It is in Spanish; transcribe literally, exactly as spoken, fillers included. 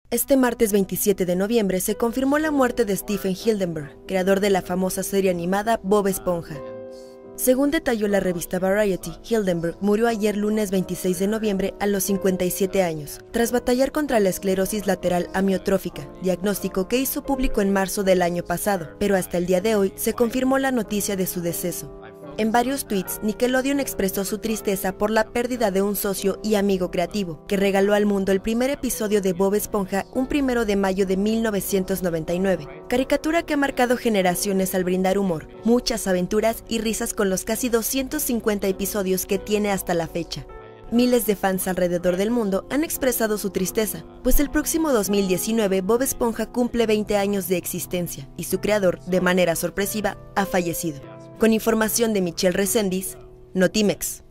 Este martes veintisiete de noviembre se confirmó la muerte de Stephen Hildenburg, creador de la famosa serie animada Bob Esponja. Según detalló la revista Variety, Hildenburg murió ayer lunes veintiséis de noviembre a los cincuenta y siete años, tras batallar contra la esclerosis lateral amiotrófica, diagnóstico que hizo público en marzo del año pasado, pero hasta el día de hoy se confirmó la noticia de su deceso. En varios tweets, Nickelodeon expresó su tristeza por la pérdida de un socio y amigo creativo, que regaló al mundo el primer episodio de Bob Esponja un primero de mayo de mil novecientos noventa y nueve, caricatura que ha marcado generaciones al brindar humor, muchas aventuras y risas con los casi doscientos cincuenta episodios que tiene hasta la fecha. Miles de fans alrededor del mundo han expresado su tristeza, pues el próximo dos mil diecinueve Bob Esponja cumple veinte años de existencia y su creador, de manera sorpresiva, ha fallecido. Con información de Michelle Reséndiz, Notimex.